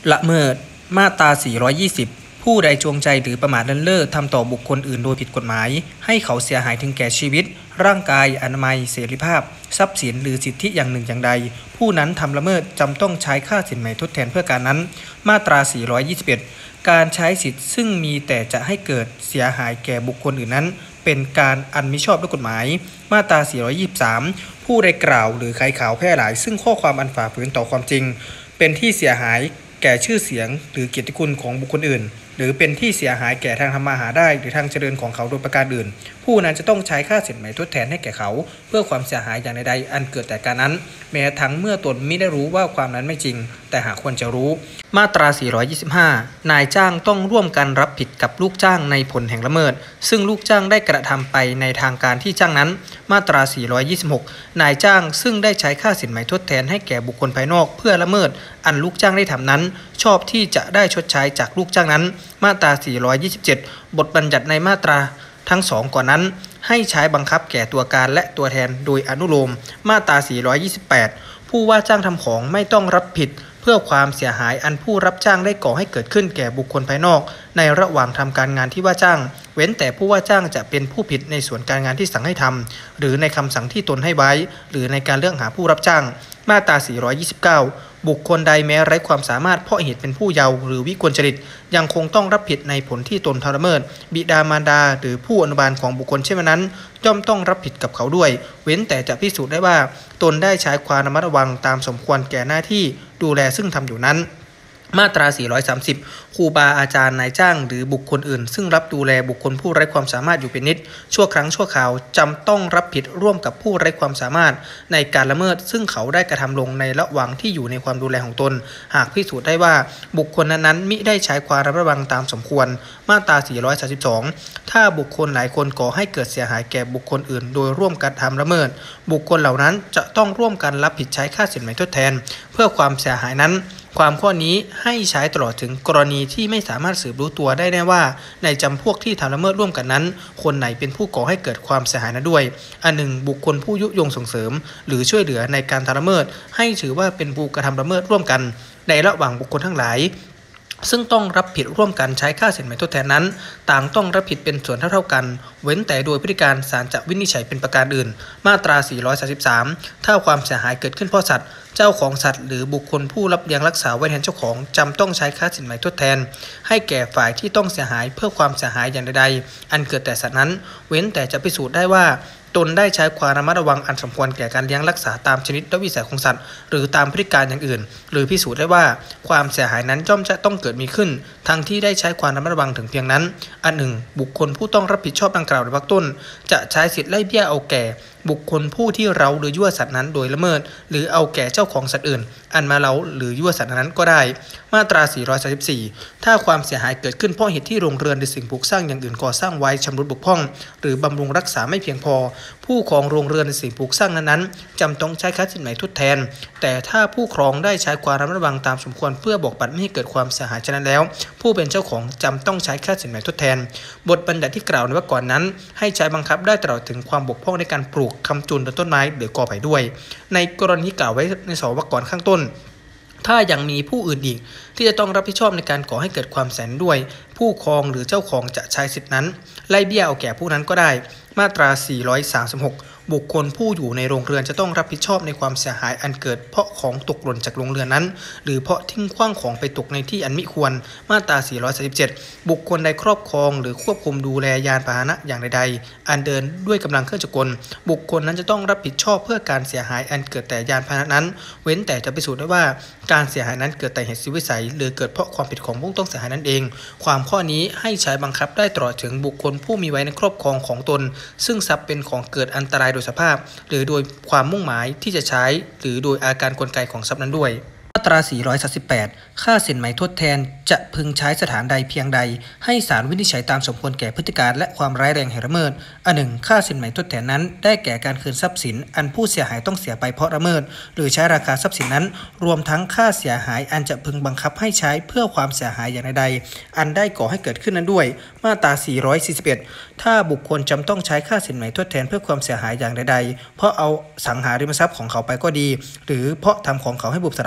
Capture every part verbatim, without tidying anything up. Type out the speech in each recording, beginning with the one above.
ละเมิดมาตราสี่ร้อยยี่สิบผู้ใดจงใจหรือประมาทเลินเล่อทำต่อบุคคลอื่นโดยผิดกฎหมายให้เขาเสียหายถึงแก่ชีวิตร่างกายอนามัยเสรีภาพทรัพย์สินหรือสิทธิอย่างหนึ่งอย่างใดผู้นั้นทำละเมิดจำต้องใช้ค่าสินไหมทดแทนเพื่อการนั้นมาตราสี่ร้อยยี่สิบเอ็ดการใช้สิทธิ์ซึ่งมีแต่จะให้เกิดเสียหายแก่บุคคลอื่นนั้นเป็นการอันมิชอบด้วยกฎหมายมาตราสี่ร้อยยี่สิบสามผู้ใดกล่าวหรือขายข่าวแพร่หลายซึ่งข้อความอันฝ่าฝืนต่อความจริงเป็นที่เสียหายแก่ชื่อเสียงหรือเกียรติคุณของบุคคลอื่นหรือเป็นที่เสียหายแก่ทางทำมาหาได้หรือทางเจริญของเขาโดยประการอื่นผู้นั้นจะต้องใช้ค่าสินไหมทดแทนให้แก่เขาเพื่อความเสียหายอย่างใดๆอันเกิดแต่การนั้นแม้ทั้งเมื่อตนมิได้รู้ว่าความนั้นไม่จริงแต่หากควรจะรู้มาตราสี่ร้อยยี่สิบห้านายจ้างต้องร่วมกันรับผิดกับลูกจ้างในผลแห่งละเมิดซึ่งลูกจ้างได้กระทำไปในทางการที่จ้างนั้นมาตราสี่ร้อยยี่สิบหกนายจ้างซึ่งได้ใช้ค่าสินไหมทดแทนให้แก่บุคคลภายนอกเพื่อละเมิดอันลูกจ้างได้ทำนั้นชอบที่จะได้ชดใช้จากลูกจ้างนั้นมาตราสี่ร้อยยี่สิบเจ็ดบทบัญญัติในมาตราทั้งสองก่อนนั้นให้ใช้บังคับแก่ตัวการและตัวแทนโดยอนุโลมมาตราสี่ร้อยยี่สิบแปดผู้ว่าจ้างทำของไม่ต้องรับผิดเพื่อความเสียหายอันผู้รับจ้างได้ก่อให้เกิดขึ้นแก่บุคคลภายนอกในระหว่างทำการงานที่ว่าจ้างเว้นแต่ผู้ว่าจ้างจะเป็นผู้ผิดในส่วนการงานที่สั่งให้ทำหรือในคำสั่งที่ตนให้ไว้หรือในการเลือกหาผู้รับจ้างมาตราสี่ร้อยยี่สิบเก้าบุคคลใดแม้ไร้ความสามารถเพราะเหตุเป็นผู้เยาว์หรือวิกลจริตยังคงต้องรับผิดในผลที่ตนทำละเมิดบิดามารดาหรือผู้อนุบาลของบุคคลเช่นนั้นย่อมต้องรับผิดกับเขาด้วยเว้นแต่จะพิสูจน์ได้ว่าตนได้ใช้ความระมัดระวังตามสมควรแก่หน้าที่ดูแลซึ่งทำอยู่นั้นมาตราสี่ร้อยสามสิบครูบาอาจารย์นายจ้างหรือบุคคลอื่นซึ่งรับดูแลบุคคลผู้ไร้ความสามารถอยู่เป็นนิดชั่วครั้งชั่วคราวจำต้องรับผิดร่วมกับผู้ไร้ความสามารถในการละเมิดซึ่งเขาได้กระทำลงในระหว่างที่อยู่ในความดูแลของตนหากพิสูจน์ได้ว่าบุคคลนั้นๆมิได้ใช้ความระมัดระวังตามสมควรมาตราสี่ร้อยสามสิบสองถ้าบุคคลหลายคนก่อให้เกิดเสียหายแก่บุคคลอื่นโดยร่วมกันทำละเมิดบุคคลเหล่านั้นจะต้องร่วมกันรับผิดใช้ค่าสินไหมทดแทนเพื่อความเสียหายนั้นความข้อนี้ให้ใช้ตลอดถึงกรณีที่ไม่สามารถสืบรู้ตัวได้แน่ว่าในจำพวกที่ทำละเมิดร่วมกันนั้นคนไหนเป็นผู้ก่อให้เกิดความเสียหายนั้นด้วยอันหนึ่งบุคคลผู้ยุยงส่งเสริมหรือช่วยเหลือในการทำละเมิดให้ถือว่าเป็นผู้กระทำละเมิดร่วมกันในระหว่างบุคคลทั้งหลายซึ่งต้องรับผิดร่วมกันใช้ค่าสินไหมทดแทนนั้นต่างต้องรับผิดเป็นส่วนเท่าๆกันเว้นแต่โดยพฤติการศาลจะวินิจฉัยเป็นประการอื่นมาตราสี่ร้อยสามสิบสามถ้าความเสียหายเกิดขึ้นเพราะสัตว์เจ้าของสัตว์หรือบุคคลผู้รับเลี้ยงรักษาไว้แทนเจ้าของจำต้องใช้ค่าสินไหมทดแทนให้แก่ฝ่ายที่ต้องเสียหายเพื่อความเสียหายอย่างใดๆอันเกิดแต่สัตว์นั้นเว้นแต่จะพิสูจน์ได้ว่าตนได้ใช้ความระมัดระวังอันสมควรแก่การเลี้ยงรักษาตามชนิดและวิสัยของสัตว์หรือตามพฤติการอย่างอื่นหรือพิสูจน์ได้ว่าความเสียหายนั้นย่อมจะต้องเกิดมีขึ้นทั้งที่ได้ใช้ความระมัดระวังถึงเพียงนั้นอันหนึ่งบุคคลผู้ต้องรับผิดชอบดังกล่าวในวรรคต้นจะใช้สิทธิไล่เบี้ยเอาแก่บุคคลผู้ที่เร้าหรือยั่วสัตว์นั้นโดยละเมิดหรือเอาแก่เจ้าของสัตว์อื่นอันมาเร้าหรือยั่วสัตว์นั้นก็ได้มาตราสี่ร้อยสามสิบสี่ถ้าความเสียหายเกิดขึ้นเพราะเหตุที่โรงเรือนหรือสิ่งปลูกสร้างอย่างอื่นก่อสร้างไว้ชำรุดบกพร่องหรือบำรุงรักษาไม่เพียงพอผู้ครองโรงเรือนในสิ่งปลูกสร้างนั้นๆจำต้องใช้ค่าสินไหมทดแทนแต่ถ้าผู้ครองได้ใช้ความระมัดระวังตามสมควรเพื่อบอกปัดไม่ให้เกิดความเสียหายฉะนั้นแล้วผู้เป็นเจ้าของจำต้องใช้ค่าสินไหมทดแทนบทบัญญัติที่กล่าวในวรรคก่อนนั้นให้ใช้บังคับได้ตลอดถึงความบกพร่องในการปลูกคำจุนต้นไม้หรือกอไผ่ด้วยในกรณีกล่าวไว้ในสองวรรคก่อนข้างต้นถ้ายังมีผู้อื่นอีกที่จะต้องรับผิดชอบในการก่อให้เกิดความเสียหายด้วยผู้ครองหรือเจ้าของจะใช้สิทธินั้นไล่เบี้ยเอาแก่ผู้นั้นก็ได้มาตราสี่ร้อยสามสิบหกบุคคลผู้อยู่ในโรงเรือนจะต้องรับผิดชอบในความเสียหายอันเกิดเพราะของตกหล่นจากโรงเรือนนั้นหรือเพราะทิ้งขว้างของไปตกในที่อันมิควรมาตราสี่ร้อยสามสิบเจ็ดบุคคลใดครอบครองหรือควบคุมดูแลยานพาหนะอย่างใดๆอันเดินด้วยกำลังเครื่องจักรกลบุคคลนั้นจะต้องรับผิดชอบเพื่อการเสียหายอันเกิดแต่ยานพาหนะนั้นเว้นแต่จะพิสูจน์ได้ว่าการเสียหายนั้นเกิดแต่เหตุสุวิสัยหรือเกิดเพราะความผิดของผู้ต้องเสียหายนั่นเองความข้อนี้ให้ใช้บังคับได้ตลอดถึงบุคคลผู้มีไว้ในครอบครองของตนซึ่งทรัพย์เป็นของเกิดอันตรายโดยสภาพหรือโดยความมุ่งหมายที่จะใช้หรือโดยอาการกลไกของทรัพย์นั้นด้วยมาตราสี่ร้อยสามสิบแปดค่าสินไหมทดแทนจะพึงใช้สถานใดเพียงใดให้ศาลวินิจฉัยตามสมควรแก่พฤติการและความร้ายแรงแห่งละเมิดอันหนึ่งค่าสินไหมทดแทนนั้นได้แก่การคืนทรัพย์สินอันผู้เสียหายต้องเสียไปเพราะละเมิดหรือใช้ราคาทรัพย์สินนั้นรวมทั้งค่าเสียหายอันจะพึงบังคับให้ใช้เพื่อความเสียหายอย่างใดอันได้ก่อให้เกิดขึ้นนั้นด้วยมาตราสี่ร้อยสี่สิบเอ็ดถ้าบุคคลจำต้องใช้ค่าสินไหมทดแทนเพื่อความเสียหายอย่างใดๆเพราะเอาสังหาริมทรัพย์ของเขาไปก็ดีหรือเพราะทำของเขาให้บุบสลาย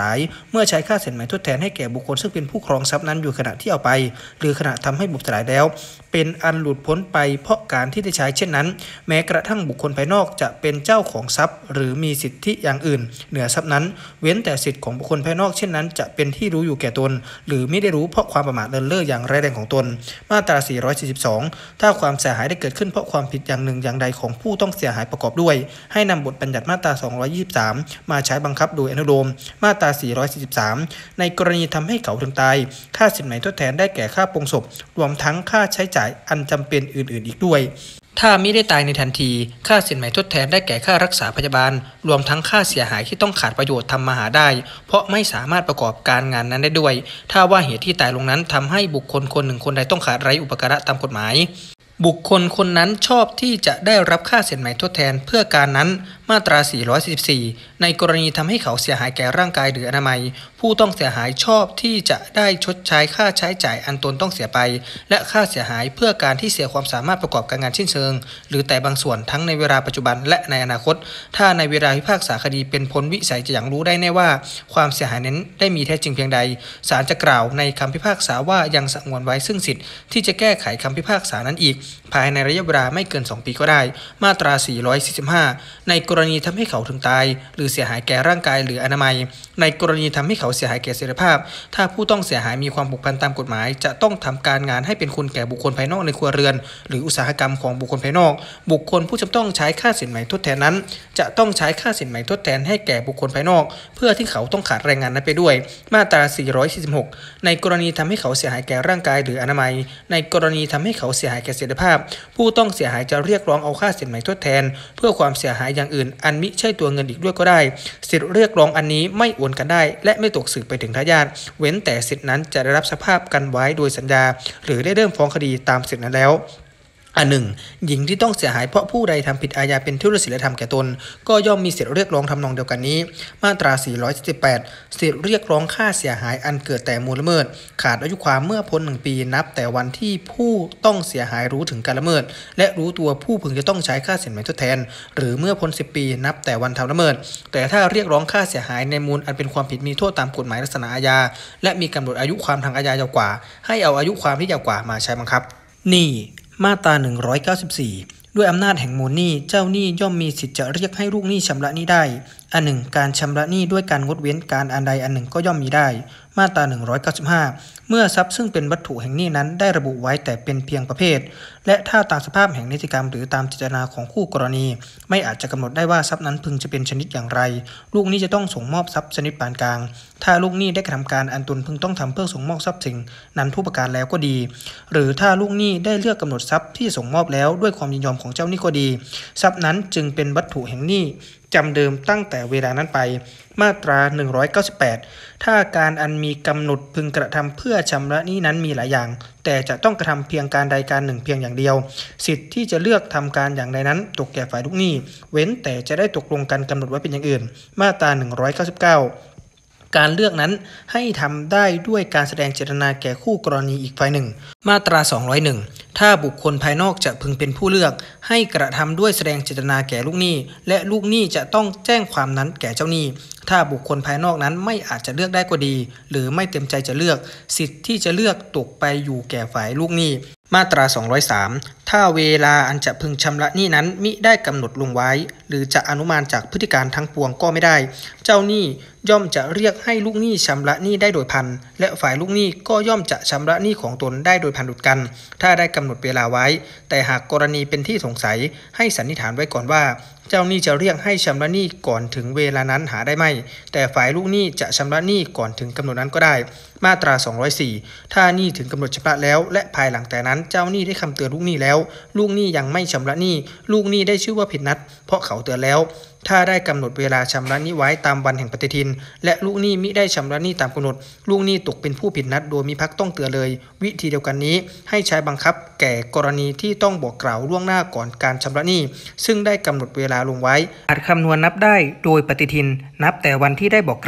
เมื่อใช้ค่าสินไหมทดแทนให้แก่บุคคลซึ่งเป็นผู้ครองทรัพย์นั้นอยู่ขณะที่เอาไปหรือขณะทำให้บุบสลายแล้วเป็นอันหลุดพ้นไปเพราะการที่ได้ใช้เช่นนั้นแม้กระทั่งบุคคลภายนอกจะเป็นเจ้าของทรัพย์หรือมีสิทธิอย่างอื่นเหนือทรัพย์นั้นเว้นแต่สิทธิของบุคคลภายนอกเช่นนั้นจะเป็นที่รู้อยู่แก่ตนหรือไม่ได้รู้เพราะความประมาทเลินเล่ออย่างร้ายแรงของตนมาตราสี่ร้อยสี่สิบสองถ้าความเสียหายได้เกิดขึ้นเพราะความผิดอย่างหนึ่งอย่างใดของผู้ต้องเสียหายประกอบด้วยให้นำบทบัญญัติมาตราสองร้อยยี่สิบสามมาใช้บังคับโดยอนุโลมมาตราสี่ร้อยสี่สิบสามในกรณีทำให้เขาถึงตายค่าสินไหมทดแทนได้แก่ค่าปลงศพรวมทั้งค่าใช้จ่ายอันจำเป็นอื่นๆอีกด้วยถ้ามิได้ตายในทันทีค่าสินไหมทดแทนได้แก่ค่ารักษาพยาบาลรวมทั้งค่าเสียหายที่ต้องขาดประโยชน์ทำมาหาได้เพราะไม่สามารถประกอบการงานนั้นได้ด้วยถ้าว่าเหตุที่ตายลงนั้นทำให้บุคคลคนหนึ่งคนใดต้องขาดไร้อุปการะตามกฎหมายบุคคลคนนั้นชอบที่จะได้รับค่าสินไหมทดแทนเพื่อการนั้นมาตราสี่ร้อยสี่สิบสี่ในกรณีทำให้เขาเสียหายแก่ร่างกายหรืออนามัยผู้ต้องเสียหายชอบที่จะได้ชดใช้ค่าใช้จ่ายอันตนต้องเสียไปและค่าเสียหายเพื่อการที่เสียความสามารถประกอบการงานสิ้นเชิงหรือแต่บางส่วนทั้งในเวลาปัจจุบันและในอนาคตถ้าในเวลาพิพากษาคดีเป็นพ้นวิสัยจะอย่างรู้ได้แน่ว่าความเสียหายนั้นได้มีแท้จริงเพียงใดศาลจะกล่าวในคำพิพากษาว่ายังสงวนไว้ซึ่งสิทธิ์ที่จะแก้ไขคำพิพากษานั้นอีกภายในระยะเวลาไม่เกินสองปีก็ได้มาตราสี่ร้อยสี่สิบห้าในกรณีทำให้เขาถึงตายหรือเสียหายแก่ร่างกายหรืออนามัยในกรณีทำให้เขาเสียหายแก่เสรีภาพถ้าผู้ต้องเสียหายมีความผูกพันตามกฎหมายจะต้องทำการงานให้เป็นคุณแก่บุคคลภายนอกในครัวเรือนหรืออุตสาหกรรมของบุคคลภายนอกบุคคลผู้จะต้องใช้ค่าสินไหมทดแทนนั้นจะต้องใช้ค่าสินไหมทดแทนให้แก่บุคคลภายนอกเพื่อที่เขาต้องขาดแรงงานนั้นไปด้วยมาตราสี่ร้อยสี่สิบหกในกรณีทำให้เขาเสียหายแก่ร่างกายหรืออนามัยในกรณีทำให้เขาเสียหายแก่เสรีภาพผู้ต้องเสียหายจะเรียกร้องเอาค่าสินไหมทดแทนเพื่อความเสียหายอย่างอื่นอันมิใช่ตัวเงินอีกด้วยก็ได้สิทธิเรียกร้องอันนี้ไม่โอนกันได้และไม่ตกสืบไปถึงทายาทเว้นแต่สิทธินั้นจะได้รับสภาพกันไว้โดยสัญญาหรือได้เริ่มฟ้องคดีตามสิทธินั้นแล้วอันหนึ่งหญิงที่ต้องเสียหายเพราะผู้ใดทำผิดอาญาเป็นทุจริตศีลธรรมแก่ตนก็ย่อมมีสิทธิเรียกร้องทำนองเดียวกันนี้มาตราสี่ร้อยสิบแปดสิทธิเรียกร้องค่าเสียหายอันเกิดแต่มูลละเมิดขาดอายุความเมื่อพ้นหนึ่งปีนับแต่วันที่ผู้ต้องเสียหายรู้ถึงการละเมิดและรู้ตัวผู้พึงจะต้องใช้ค่าสินไหมทดแทนหรือเมื่อพ้นสิบปีนับแต่วันทำละเมิดแต่ถ้าเรียกร้องค่าเสียหายในมูลอันเป็นความผิดมีโทษตามกฎหมายลักษณะอาญาและมีกำหนดอายุความทางอาญายาวกว่าให้เอาอายุความที่ยาวกว่ามาใช้บังคับนี่มาตราหนึ่งร้อยเก้าสิบสี่ด้วยอำนาจแห่งมูลหนี้เจ้าหนี้ย่อมมีสิทธิ์จะเรียกให้ลูกหนี้ชำระหนี้ได้อันหนึ่งการชำระหนี้ด้วยการงดเว้นการอันใดอันหนึ่งก็ย่อมมีได้มาตราหนึ่งร้อยเก้าสิบห้าเมื่อทรัพย์ซึ่งเป็นวัตถุแห่งหนี้นั้นได้ระบุไว้แต่เป็นเพียงประเภทและถ้าตามสภาพแห่งนิติกรรมหรือตามเจตนาของคู่กรณีไม่อาจจะกำหนดได้ว่าทรัพย์นั้นพึงจะเป็นชนิดอย่างไรลูกหนี้จะต้องส่งมอบทรัพย์ชนิดปานกลางถ้าลูกหนี้ได้กระทำการอันตนพึงต้องทำเพื่อส่งมอบทรัพย์สิ่งนั้นทุกประการแล้วก็ดีหรือถ้าลูกหนี้ได้เลือกกำหนดทรัพย์ที่ส่งมอบแล้วด้วยความยินยอมของเจ้าหนี้ก็ดีทรัพย์นั้นจึงเป็นวัตถุแห่งหนี้จำเดิมตั้งแต่เวลานั้นไปมาตราหนึ่งร้อยเก้าสิบแปดถ้าการอันมีกำหนดพึงกระทำเพื่อชำระหนี้นั้นมีหลายอย่างแต่จะต้องกระทำเพียงการใดการหนึ่งเพียงอย่างเดียวสิทธิ์ที่จะเลือกทำการอย่างใดนั้นตกแก่ฝ่ายลูกหนี้เว้นแต่จะได้ตกลงกันกำหนดไว้เป็นอย่างอื่นมาตราหนึ่งร้อยเก้าสิบเก้าการเลือกนั้นให้ทำได้ด้วยการแสดงเจตนาแก่คู่กรณีอีกฝ่ายหนึ่งมาตราสองร้อยเอ็ดถ้าบุคคลภายนอกจะพึงเป็นผู้เลือกให้กระทำด้วยแสดงเจตนาแก่ลูกหนี้และลูกหนี้จะต้องแจ้งความนั้นแก่เจ้าหนี้ถ้าบุคคลภายนอกนั้นไม่อาจจะเลือกได้ก็ดีหรือไม่เต็มใจจะเลือกสิทธิ์ที่จะเลือกตกไปอยู่แก่ฝ่ายลูกหนี้มาตราสองร้อยสามถ้าเวลาอันจะพึงชำระหนี้นั้นมิได้กำหนดลงไว้หรือจะอนุมานจากพฤติการทั้งปวงก็ไม่ได้เจ้าหนี้ย่อมจะเรียกให้ลูกหนี้ชำระหนี้ได้โดยพันและฝ่ายลูกหนี้ก็ย่อมจะชำระหนี้ของตนได้โดยพันดุจกันถ้าได้กำหนดเวลาไว้แต่หากกรณีเป็นที่สงสัยให้สันนิษฐานไว้ก่อนว่าเจ้าหนี้จะเรียกให้ชำระหนี้ก่อนถึงเวลานั้นหาได้ไม่แต่ฝ่ายลูกหนี้จะชำระหนี้ก่อนถึงกำหนดนั้นก็ได้มาตราสองร้อยสี่ถ้าหนี้ถึงกำหนดชำระแล้วและภายหลังแต่นั้นเจ้าหนี้ได้คำเตือนลูกหนี้แล้วลูกหนี้ยังไม่ชำระหนี้ลูกหนี้ได้ชื่อว่าผิดนัดเพราะเขาเตือนแล้วถ้าได้กำหนดเวลาชำระหนี้ไว้ตามวันแห่งปฏิทินและลูกหนี้มิได้ชำระหนี้ตามกำหนดลูกหนี้ตกเป็นผู้ผิดนัดโดยมีพักต้องเตือนเลยวิธีเดียวกันนี้ให้ใช้บังคับแก่กรณีที่ต้องบอกกล่าวล่วงหน้าก่อนการชำระหนี้ซึ่งได้กำหนดเวลาลงไว้อาจคำนวณนับได้โดยปฏิทินนับแต่วันที่ได้บอกกล่าว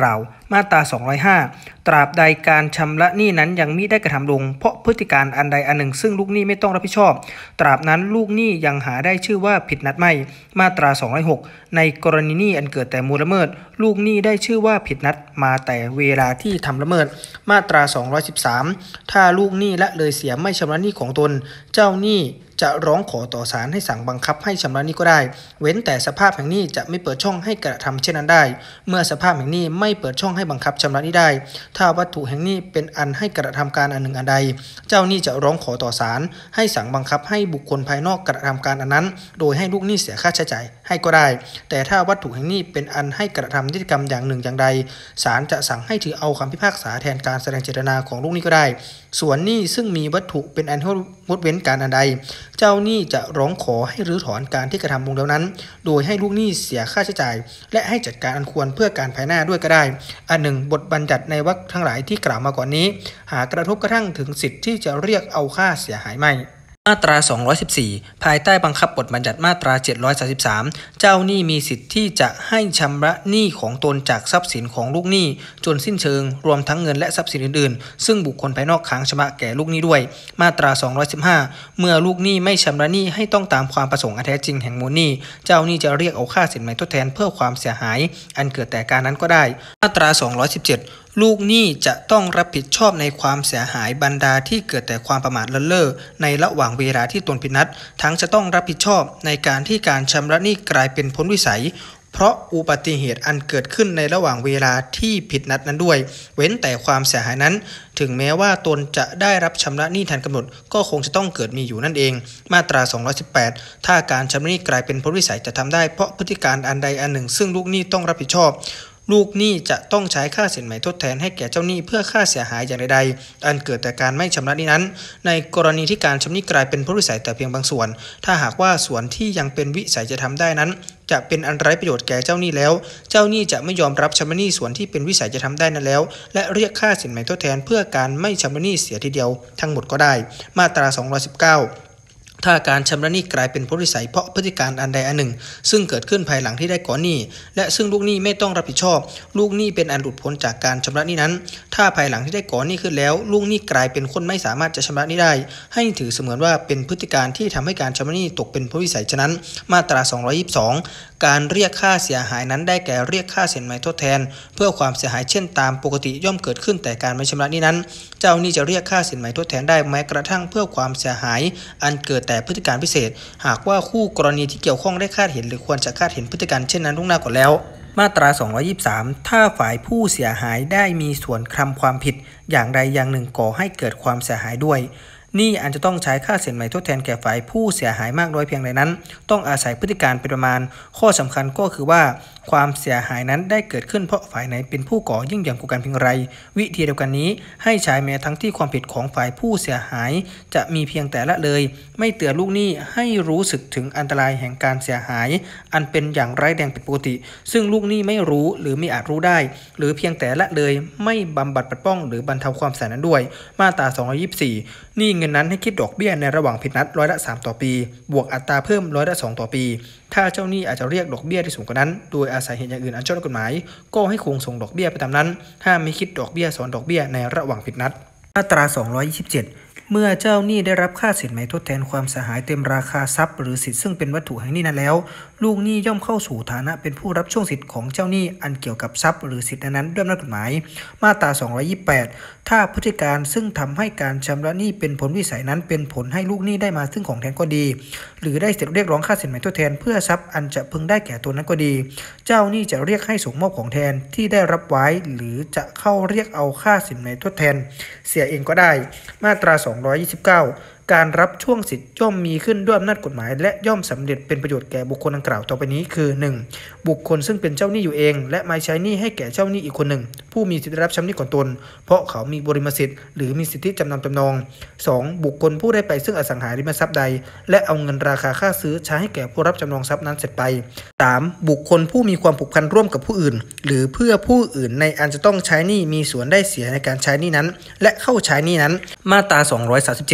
มาตราสองร้อยห้าตราบใดการชำระหนี้นั้นยังมิได้กระทำลงเพราะพฤติการอันใดอันหนึ่งซึ่งลูกหนี้ไม่ต้องรับผิดชอบตราบนั้นลูกหนี้ยังหาได้ชื่อว่าผิดนัดไม่มาตราสองร้อยหกในกรณีหนี้อันเกิดแต่มูลละเมิดลูกหนี้ได้ชื่อว่าผิดนัดมาแต่เวลาที่ทำละเมิดมาตราสองร้อยสิบสามถ้าลูกหนี้ละเลยเสียไม่ชำระหนี้ของตนเจ้าหนี้จะร้องขอต่อศาลให้สั่งบังคับให้ชำระหนี้ก็ได้เว้นแต่สภาพแห่งหนี้จะไม่เปิดช่องให้กระทำเช่นนั้นได้เมื่อสภาพแห่งหนี้ไม่เปิดช่องให้บังคับชำระหนี้ได้ถ้าวัตถุแห่งหนี้เป็นอันให้กระทำการอันหนึ่งอันใดเจ้าหนี้จะร้องขอต่อศาลให้สั่งบังคับให้บุคคลภายนอกกระทำการอันนั้นโดยให้ลูกหนี้เสียค่าใช้จ่ายให้ก็ได้แต่ถ้าวัตถุแห่งหนี้เป็นอันให้กระทำนิติกรรมอย่างหนึ่งอย่างใดศาลจะสั่งให้ถือเอาคำพิพากษาแทนการแสดงเจตนาของลูกหนี้ก็ได้ส่วนหนี้ซึ่งมีวัตถุเป็นอันงดเว้นการอันใดเจ้าหนี้จะร้องขอให้รื้อถอนการที่กระทำลงแล้วนั้นโดยให้ลูกหนี้เสียค่าใช้จ่ายและให้จัดการอันควรเพื่อการภายหน้าด้วยก็ได้อันหนึ่งบทบัญญัติในวรรคทั้งหลายที่กล่าวมาก่อนนี้หากกระทบกระทั่งถึงสิทธิ์ที่จะเรียกเอาค่าเสียหายไม่มาตราสองร้อยสิบสี่ภายใต้บังคับบทบัญญัติมาตราเจ็ดร้อยสามสิบสามเจ้าหนี้มีสิทธิ์ที่จะให้ชำระหนี้ของตนจากทรัพย์สินของลูกหนี้จนสิ้นเชิงรวมทั้งเงินและทรัพย์สินอื่นๆซึ่งบุคคลภายนอกค้างชำระแก่ลูกหนี้ด้วยมาตราสองร้อยสิบห้าเมื่อลูกหนี้ไม่ชำระหนี้ให้ต้องตามความประสงค์อันแท้จริงแห่งมูลหนี้เจ้าหนี้จะเรียกเอาค่าสินไหมทดแทนเพื่อความเสียหายอันเกิดแต่การนั้นก็ได้มาตราสองร้อยสิบเจ็ดลูกหนี้จะต้องรับผิดชอบในความเสียหายบรรดาที่เกิดแต่ความประมาทเลินเล่อในระหว่างเวลาที่ตนผิดนัดทั้งจะต้องรับผิดชอบในการที่การชำระหนี้กลายเป็นพ้นวิสัยเพราะอุบัติเหตุอันเกิดขึ้นในระหว่างเวลาที่ผิดนัดนั้นด้วยเว้นแต่ความเสียหายนั้นถึงแม้ว่าตนจะได้รับชำระหนี้ทันกำหนดก็คงจะต้องเกิดมีอยู่นั่นเองมาตราสองร้อยสิบแปดถ้าการชำระหนี้กลายเป็นพ้นวิสัยจะทำได้เพราะพฤติการอันใดอันหนึ่งซึ่งลูกหนี้ต้องรับผิดชอบลูกหนี้จะต้องใช้ค่าสินไหมทดแทนให้แก่เจ้าหนี้เพื่อค่าเสียหายอย่างใดๆอันเกิดแต่การไม่ชำระหนี้นั้นในกรณีที่การชำระหนี้กลายเป็นพ้นวิสัยแต่เพียงบางส่วนถ้าหากว่าส่วนที่ยังเป็นวิสัยจะทำได้นั้นจะเป็นอันไร้ประโยชน์แก่เจ้าหนี้แล้วเจ้าหนี้จะไม่ยอมรับชำระหนี้ส่วนที่เป็นวิสัยจะทำได้นั้นแล้วและเรียกค่าสินไหมทดแทนเพื่อการไม่ชำระหนี้เสียทีเดียวทั้งหมดก็ได้มาตราสองร้อยสิบเก้าถ้าการชำระหนี้กลายเป็นพ้นวิสัยเพราะพฤติการอันใดอันหนึ่งซึ่งเกิดขึ้นภายหลังที่ได้ก่อหนี้และซึ่งลูกหนี้ไม่ต้องรับผิดชอบลูกหนี้เป็นอันหลุดพ้นจากการชำระหนี้นั้นถ้าภายหลังที่ได้ก่อหนี้ขึ้นแล้วลูกหนี้กลายเป็นคนไม่สามารถจะชำระหนี้ได้ให้ถือเสมือนว่าเป็นพฤติการที่ทำให้การชำระหนี้ตกเป็นพ้นวิสัยฉะนั้นมาตราสองร้อยยี่สิบสองการเรียกค่าเสียหายนั้นได้แก่เรียกค่าสินไหมทดแทนเพื่อความเสียหายเช่นตามปกติย่อมเกิดขึ้นแต่การไม่ชำระหนี้นั้นเจ้าหนี้จะเรียกค่าสินไหมทดแทนได้แม้กระทั่งเพื่อความเสียหายอันเกิดแต่พฤติการพิเศษหากว่าคู่กรณีที่เกี่ยวข้องได้คาดเห็นหรือควรจะคาดเห็นพฤติการเช่นนั้นล่วงหน้าก่อนแล้วมาตราสองร้อยยี่สิบสามถ้าฝ่ายผู้เสียหายได้มีส่วนกระทำความผิดอย่างใดอย่างหนึ่งก่อให้เกิดความเสียหายด้วยหนี้อาจจะต้องใช้ค่าสินไหมทดแทนแก่ฝ่ายผู้เสียหายมากน้อยเพียงใดนั้นต้องอาศัยพฤติการเป็นประมาณข้อสำคัญก็คือว่าความเสียหายนั้นได้เกิดขึ้นเพราะฝ่ายไหนเป็นผู้ก่อยิ่งอย่างกว่ากันเพียงไรวิธีเดียวกันนี้ให้ใช้แม้ทั้งที่ความผิดของฝ่ายผู้เสียหายจะมีเพียงแต่ละเลยไม่เตือนลูกหนี้ให้รู้สึกถึงอันตรายแห่งการเสียหายอันเป็นอย่างไร้แดงผิดปกติซึ่งลูกหนี้ไม่รู้หรือไม่อาจรู้ได้หรือเพียงแต่ละเลยไม่บำบัดปัดป้องหรือบรรเทาความเสียหายนั้นด้วยมาตราสองร้อยยี่สิบสี่หนี้เงินนั้นให้คิดดอกเบี้ยในระหว่างผิดนัดร้อยละสามต่อปีบวกอัตราเพิ่มร้อยละสองต่อปีถ้าเจ้าหนี้อาจจะเรียกดอกเบี้ยที่สูงกว่านั้นโดยอาศัยเหตุอย่างอื่นอันชอบด้วยกฎหมายก็ให้คงส่งดอกเบี้ยไปตามนั้นห้ามไม่คิดดอกเบี้ยซ้อนดอกเบี้ยในระหว่างผิดนัดมาตราสองร้อยยี่สิบเจ็ดเมื่อเจ้าหนี้ได้รับค่าสินไหมทดแทนความเสียหายเต็มราคาทรัพย์หรือสิทธิ์ซึ่งเป็นวัตถุแห่งหนี้นั้นแล้วลูกหนี้ย่อมเข้าสู่ฐานะเป็นผู้รับช่วงสิทธิ์ของเจ้าหนี้อันเกี่ยวกับทรัพย์หรือสิทธิ์นั้นด้วยอำนาจกฎหมายมาตราสองร้อยยี่สิบแปดถ้าพฤติการซึ่งทำให้การชำระหนี้เป็นผลวิสัยนั้นเป็นผลให้ลูกหนี้ได้มาซึ่งของแทนก็ดีหรือได้สิทธิ์เรียกร้องค่าสินไหมทดแทนเพื่อทรัพย์อันจะพึงได้แก่ตัวนั้นก็ดีเจ้าหนี้จะเรียกให้ส่งมอบของแทนที่ได้รับไว้หรือจะเข้าเรียกเอาค่าสินไหมทดแทนเสียเองก็ได้มาตราสองร้อยยี่สิบเก้าการรับช่วงสิทธิ์ย่อมมีขึ้นด้วยอำนาจกฎหมายและย่อมสำเร็จเป็นประโยชน์แก่บุคคลดังกล่าวต่อไปนี้คือ หนึ่ง บุคคลซึ่งเป็นเจ้าหนี้อยู่เองและมาใช้หนี้ให้แก่เจ้าหนี้อีกคนหนึ่งผู้มีสิทธิรับชำระหนี้ก่อนตนเพราะเขามีบริมสิทธิ์หรือมีสิทธิจำนำจำนอง สอง บุคคลผู้ได้ไปซึ่งอสังหาริมทรัพย์ใดและเอาเงินราคาค่าซื้อใช้ให้แก่ผู้รับจำนองทรัพย์นั้นเสร็จไป สาม บุคคลผู้มีความผูกพันร่วมกับผู้อื่นหรือเพื่อผู้อื่นในอันจะต้องใช้หนี้มีส่วนได้เสียในการใช้หนี้นั้นและเข้าใช้หนี้นั้นมาตราสองร้อยสามสิบเจ็ด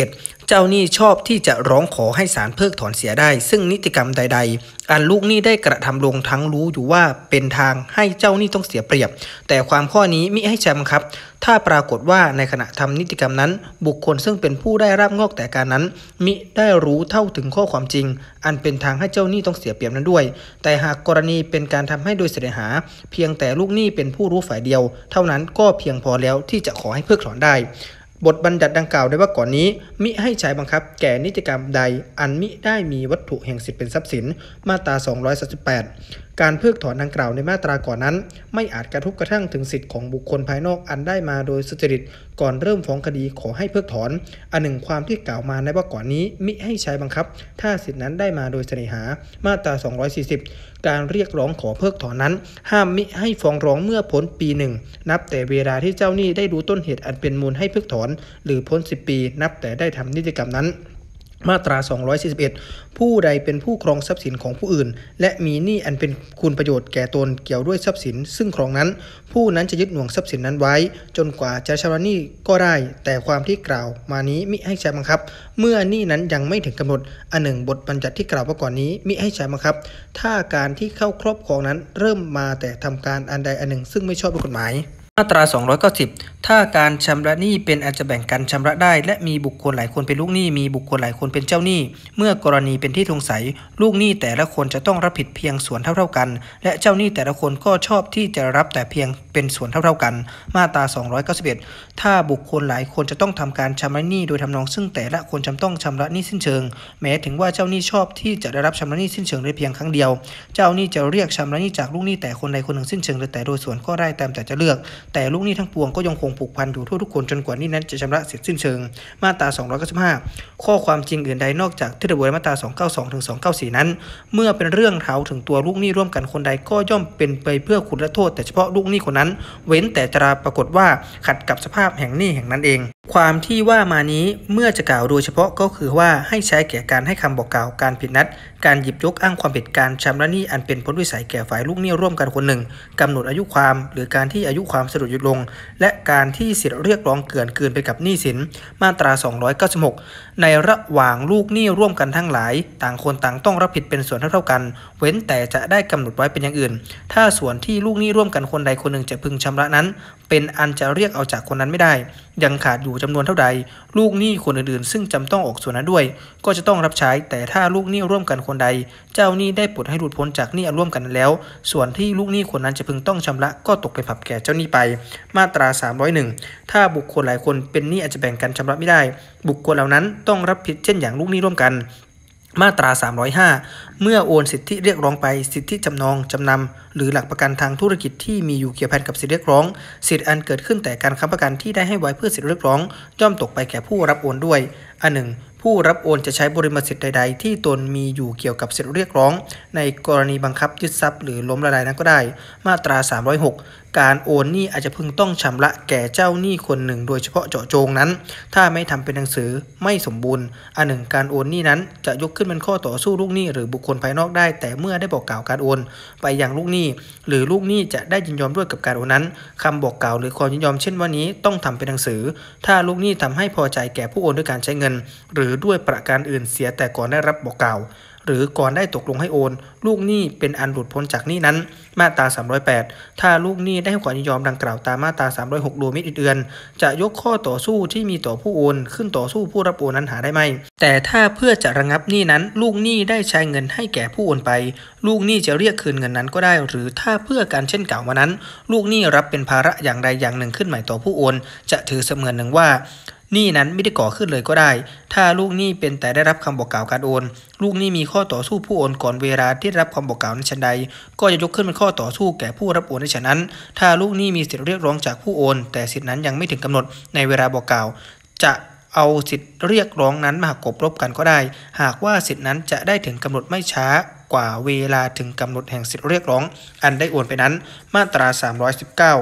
เจ้าหนี้ชอบที่จะร้องขอให้ศาลเพิกถอนเสียได้ซึ่งนิติกรรมใดๆอันลูกหนี้ได้กระทำลงทั้งรู้อยู่ว่าเป็นทางให้เจ้าหนี้ต้องเสียเปรียบแต่ความข้อนี้มิให้ใช้บังคับถ้าปรากฏว่าในขณะทำนิติกรรมนั้นบุคคลซึ่งเป็นผู้ได้รับงอกแต่การนั้นมิได้รู้เท่าถึงข้อความจริงอันเป็นทางให้เจ้าหนี้ต้องเสียเปรียบนั้นด้วยแต่หากกรณีเป็นการทำให้โดยเสน่หาเพียงแต่ลูกหนี้เป็นผู้รู้ฝ่ายเดียวเท่านั้นก็เพียงพอแล้วที่จะขอให้เพิกถอนได้บทบัญญัติดังกล่าวได้ว่าก่อนนี้มิให้ใช้บังคับแก่นิติกรรมใดอันมิได้มีวัตถุแห่งสิทธิเป็นทรัพย์สินมาตราสองร้อยสามสิบแปดการเพิกถอนดังกล่าวในมาตราก่อนนั้นไม่อาจกระทบกระทั่งถึงสิทธิของบุคคลภายนอกอันได้มาโดยสุจริตก่อนเริ่มฟ้องคดีขอให้เพิกถอนอันหนึ่งความที่กล่าวมาในว่าก่อนนี้มิให้ใช้บังคับถ้าสิทธินั้นได้มาโดยเสน่หามาตราสองร้อยสี่สิบการเรียกร้องขอเพิกถอนนั้นห้ามมิให้ฟ้องร้องเมื่อพ้นปีหนึ่งนับแต่เวลาที่เจ้าหนี้ได้รู้ต้นเหตุอันเป็นมูลให้เพิกถอนหรือพ้นสิบปีนับแต่ได้ทำนิติกรรมนั้นมาตราสองร้อยสี่สิบเอ็ดผู้ใดเป็นผู้ครองทรัพย์สินของผู้อื่นและมีหนี้อันเป็นคุณประโยชน์แก่ตนเกี่ยวด้วยทรัพย์สินซึ่งครองนั้นผู้นั้นจะยึดหน่วงทรัพย์สินนั้นไว้จนกว่าจะชำระหนี้ก็ได้แต่ความที่กล่าวมานี้มิให้ใช้บังคับเมื่อหนี้นั้นยังไม่ถึงกำหนดอันหนึ่งบทบัญญัติที่กล่าวมาก่อนนี้มิให้ใช้บังคับถ้าการที่เข้าครอบครองนั้นเริ่มมาแต่ทำการอันใดอันหนึ่งซึ่งไม่ชอบด้วยกฎหมายมาตราสองร้อยเก้าสิบถ้าการชำระหนี้เป็นอันจะแบ่งกันชำระได้และมีบุคคลหลายคนเป็นลูกหนี้มีบุคคลหลายคนเป็นเจ้าหนี้เมื่อกรณีเป็นที่สงสัยลูกหนี้แต่ละคนจะต้องรับผิดเพียงส่วนเท่าๆกันและเจ้าหนี้แต่ละคนก็ชอบที่จะรับแต่เพียงเป็นส่วนเท่าๆกันมาตราสองร้อยเก้าสิบเอ็ดถ้าบุคคลหลายคนจะต้องทำการชำระหนี้โดยทำนองซึ่งแต่ละคนจำต้องชำระหนี้สิ้นเชิงแม้ถึงว่าเจ้าหนี้ชอบที่จะได้รับชำระหนี้สิ้นเชิงได้เพียงครั้งเดียวเจ้าหนี้จะเรียกชำระหนี้จากลูกหนี้แต่คนใดคนหนึ่งสิ้นเชิงหรือแต่โดยส่วนก็ได้ตามแต่จะเลือกแต่ลูกหนี้ทั้งปวงก็ยังคงผูกพันอยู่ทั่วทุกคนจนกว่าหนี้นั้นจะชำระเสร็จสิ้นเชิงมาตราสองร้อยเก้าสิบห้าข้อความจริงอื่นใดนอกจากที่ระบุในมาตราสองร้อยเก้าสิบสองถึงสองร้อยเก้าสิบสี่นั้นเมื่อเป็นเรื่องเท้าถึงตัวลูกหนี้ร่วมกันคนใดก็ย่อมเป็นไปเพื่อคุณและโทษแต่เฉพาะลูกหนี้คนนั้นเว้นแต่จะปรากฏว่าขัดกับสภาพแห่งหนี้แห่งนั้นเองความที่ว่ามานี้เมื่อจะกล่าวโดยเฉพาะก็คือว่าให้ใช้แก่การให้คำบอกกล่าวการผิดนัดการหยิบยกอ้างความผิดการชำระหนี้อันเป็นผลวิสัยแก่ฝ่ายลูกหนี้ร่วมกันคนหนึ่งกำหนดอายุความหรือการที่อายุความสะดุดหยุดลงและการที่สิทธิเรียกร้องเกินเกินไปกับหนี้สินมาตราสองร้อยเก้าสิบหกในระหว่างลูกหนี้ร่วมกันทั้งหลายต่างคนต่างต้องรับผิดเป็นส่วนเท่าๆกันเว้นแต่จะได้กำหนดไว้เป็นอย่างอื่นถ้าส่วนที่ลูกหนี้ร่วมกันคนใดคนหนึ่งจะพึงชำระนั้นเป็นอันจะเรียกเอาจากคนนั้นไม่ได้ยังขาดอยู่จำนวนเท่าใดลูกหนี้คนอื่นๆซึ่งจำต้องออกส่วนนั้นด้วยก็จะต้องรับใช้แต่ถ้าลูกหนี้ร่วมกันคนใดเจ้าหนี้ได้ปลดให้หลุดพ้นจากหนี้ร่วมกันแล้วส่วนที่ลูกหนี้คนนั้นจะพึงต้องชำระก็ตกเป็นผับแก่เจ้าหนี้ไปมาตราสามร้อยเอ็ดถ้าบุคคลหลายคนเป็นหนี้อาจจะแบ่งกันชำระไม่ได้บุคคลเหล่านั้นต้องรับผิดเช่นอย่างลูกหนี้ร่วมกันมาตราสามร้อยห้าเมื่อโอนสิทธิเรียกร้องไปสิทธิจำนองจำนำหรือหลักประกันทางธุรกิจที่มีอยู่เกี่ยวพันกับสิทธิเรียกร้องสิทธิอันเกิดขึ้นแต่การค้ำประกันที่ได้ให้ไว้เพื่อสิทธิเรียกร้องย่อมตกไปแก่ผู้รับโอนด้วยอันหนึ่งผู้รับโอนจะใช้บริมสิทธิ์ใดๆที่ตนมีอยู่เกี่ยวกับสิทธิเรียกร้องในกรณีบังคับยึดทรัพย์หรือล้มละลายนั้นก็ได้มาตราสามร้อยหกการโอนหนี้อาจจะพึงต้องชำระแก่เจ้าหนี้คนหนึ่งโดยเฉพาะเจาะจงนั้นถ้าไม่ทำเป็นหนังสือไม่สมบูรณ์อันหนึ่งการโอนหนี้นั้นจะยกขึ้นเป็นข้อต่อสู้ลูกหนี้หรือบุคคลภายนอกได้แต่เมื่อได้บอกกล่าวการโอนไปยังลูกหนี้หรือลูกหนี้จะได้ยินยอมด้วยกับการโอนนั้นคำบอกกล่าวหรือความยินยอมเช่นว่านี้ต้องทำเป็นหนังสือถ้าลูกหนี้ทำให้พอใจแก่ผู้โอนด้วยการใช้เงินหรือด้วยประการอื่นเสียแต่ก่อนได้รับบอกกล่าวหรือก่อนได้ตกลงให้โอนลูกหนี้เป็นอันหลุดพ้นจากหนี้นั้นมาตราสามร้อยแปดถ้าลูกหนี้ได้ให้ความยินยอมดังกล่าวตามมาตราสามร้อยหกโดยมิอื่นๆจะยกข้อต่อสู้ที่มีต่อผู้โอนขึ้นต่อสู้ผู้รับโอนนั้นหาได้ไหมแต่ถ้าเพื่อจะระงับหนี้นั้นลูกหนี้ได้ใช้เงินให้แก่ผู้โอนไปลูกหนี้จะเรียกคืนเงินนั้นก็ได้หรือถ้าเพื่อการเช่นกล่าวมานั้นลูกหนี้รับเป็นภาระอย่างใดอย่างหนึ่งขึ้นใหม่ต่อผู้โอนจะถือเสมือนหนึ่งว่าหนี้นั้นไม่ได้ก่อขึ้นเลยก็ได้ถ้าลูกหนี้เป็นแต่ได้รับคำบอกกล่าวการโอนลูกหนี้มีข้อต่อสู้ผู้โอนก่อนเวลาที่รับคำบอกกล่าวนั้นฉันใดก็จะยกขึ้นเป็นข้อต่อสู้แก่ผู้รับโอนในฉะนั้นถ้าลูกหนี้มีสิทธิเรียกร้องจากผู้โอนแต่สิทธินั้นยังไม่ถึงกำหนดในเวลาบอกกล่าวจะเอาสิทธิเรียกร้องนั้นมากบรบกันก็ได้หากว่าสิทธินั้นจะได้ถึงกำหนดไม่ช้ากว่าเวลาถึงกำหนดแห่งสิทธิเรียกร้องอันได้โอนไปนั้นมาตราสามร้อยสิบเก้า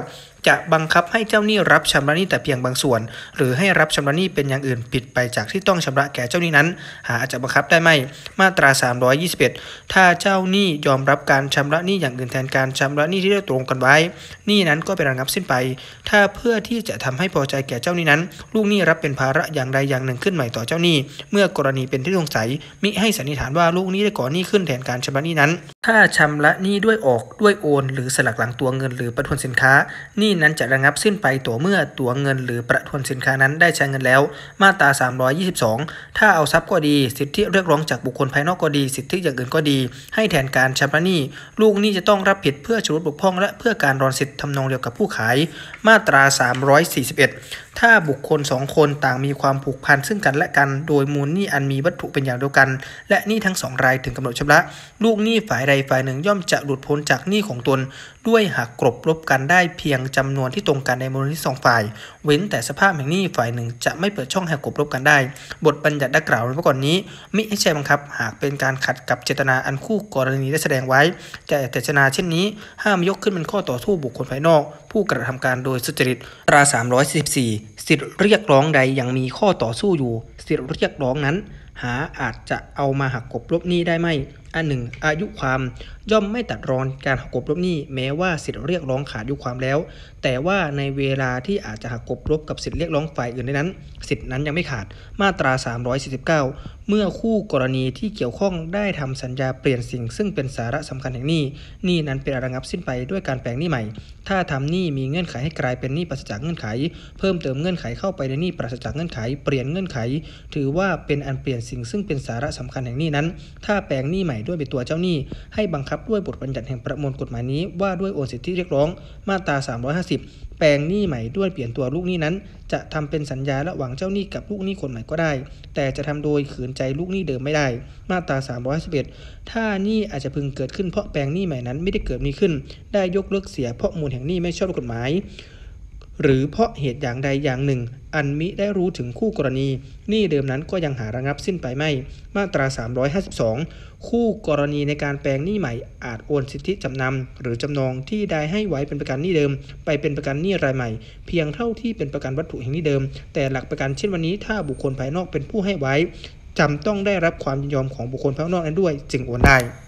จะบังคับให้เจ้าหนี้รับชำระหนี้แต่เพียงบางส่วนหรือให้รับชำระหนี้เป็นอย่างอื่นผิดไปจากที่ต้องชำระแก่เจ้าหนี้นั้นหาจะบังคับได้ไหมมาตราสามร้อยยี่สิบเอ็ดถ้าเจ้าหนี้ยอมรับการชำระหนี้อย่างอื่นแทนการชำระหนี้ที่ได้ตรงกันไว้หนี้นั้นก็เป็นระงับสิ้นไปถ้าเพื่อที่จะทำให้พอใจแก่เจ้าหนี้นั้นลูกหนี้รับเป็นภาระอย่างใดอย่างหนึ่งขึ้นใหม่ต่อเจ้าหนี้เมื่อกรณีเป็นที่สงสัยมิให้สันนิษฐานว่าลูกหนี้ได้ก่อหนี้ขึ้นแทนการชำระหนี้นั้นถ้าชำระหนี้ด้วยออกด้วยโอนหรือสลักหลังตัวเงินหรือประทวนสินค้าหนี้นั้นจะระงับสิ้นไปต่อเมื่อตัวเงินหรือประทวนสินค้านั้นได้ใช้เงินแล้วมาตราสามร้อยยี่สิบสองถ้าเอาทรัพย์ก็ดีสิทธิเรียกร้องจากบุคคลภายนอกก็ดีสิทธิอย่างอื่นก็ดีให้แทนการชำระหนี้ลูกหนี้จะต้องรับผิดเพื่อชำรุดบกพร่องและเพื่อการรอนสิทธิ์ทำนองเดียวกับผู้ขายมาตราสามร้อยสี่สิบเอ็ดถ้าบุคคลสองคนต่างมีความผูกพันซึ่งกันและกันโดยมูลหนี้อันมีวัตถุเป็นอย่างเดียวกันและหนี้ทั้งสองรายถึงกำหนดชำระลูกหนี้ฝ่ายใดฝ่ายหนึ่งย่อมจะหลุดพ้นจากหนี้ของตนด้วยหากกลบลบกันได้เพียงจำนวนที่ตรงกันในมูลหนี้สองฝ่ายเว้นแต่สภาพแห่งหนี้ฝ่ายหนึ่งจะไม่เปิดช่องให้กลบลบกันได้บทบัญญัติดังกล่าวไว้ก่อนนี้มิให้ใช้บังคับหากเป็นการขัดกับเจตนาอันคู่กรณีได้แสดงไว้แต่เจตนาเช่นนี้ห้ามยกขึ้นเป็นข้อต่อสู้บุคคลภายนอกผู้กระทำการโดยสุจริตมาตราสามร้อยสี่สิบสี่สิทธิเรียกร้องใดยังมีข้อต่อสู้อยู่สิทธิเรียกร้องนั้นหาอาจจะเอามาหักกลบลบหนี้ได้ไหมอันหนึ่งอายุความย่อมไม่ตัดรอนการหักกลบลบหนี้แม้ว่าสิทธิเรียกร้องขาดอายุความแล้วแต่ว่าในเวลาที่อาจจะหักกลบลบกับสิทธิเรียกร้องฝ่ายอื่นนั้นสิทธินั้นยังไม่ขาดมาตราสามร้อยสี่สิบเก้าเมื่อคู่กรณีที่เกี่ยวข้องได้ทำสัญญาเปลี่ยนสิ่งซึ่งเป็นสาระสำคัญแห่งหนี้หนี้นั้นเป็นระงับสิ้นไปด้วยการแปลงหนี้ใหม่ถ้าทำหนี้มีเงื่อนไขให้กลายเป็นหนี้ปราศจากเงื่อนไขเพิ่มเติมเงื่อนไขเข้าไปในหนี้ปราศจากเงื่อนไขเปลี่ยนเงื่อนไขถือว่าเป็นอันเปลี่ยนสิ่งซึ่งเป็นสาระสำคัญแห่งหนี้นั้นถ้าแปลงหนี้ใหม่ด้วยเป็นตัวเจ้าหนี้ให้บังคับด้วยบทบัญญัติแห่งประมวลกฎหมายนี้ว่าด้วยโอนสิทธิเรียกร้องมาตราสามร้อยห้าสิบแปลงหนี้ใหม่ด้วยเปลี่ยนตัวลูกหนี้นั้นจะทำเป็นสัญญาระหว่างเจ้าหนี้กับลูกหนี้คนใหม่ก็ได้แต่จะทำโดยขืนใจลูกหนี้เดิมไม่ได้มาตราสามร้อยสิบเอ็ดถ้าหนี้อาจจะพึงเกิดขึ้นเพราะแปลงหนี้ใหม่นั้นไม่ได้เกิดมีขึ้นได้ยกเลิกเสียเพราะมูลแห่งหนี้ไม่ชอบด้วยกฎหมายหรือเพราะเหตุอย่างใดอย่างหนึ่งอันมิได้รู้ถึงคู่กรณีหนี้เดิมนั้นก็ยังหาระงับสิ้นไปไม่มาตราสามร้อยห้าสิบสองคู่กรณีในการแปลงหนี้ใหม่อาจโอนสิทธิจำนำหรือจำนองที่ได้ให้ไว้เป็นประกันหนี้เดิมไปเป็นประกันหนี้รายใหม่เพียงเท่าที่เป็นประกันวัตถุแห่งหนี้เดิมแต่หลักประกันเช่นวันนี้ถ้าบุคคลภายนอกเป็นผู้ให้ไว้จำต้องได้รับความยินยอมของบุคคลภายนอกนั้นด้วยจึงโอนได้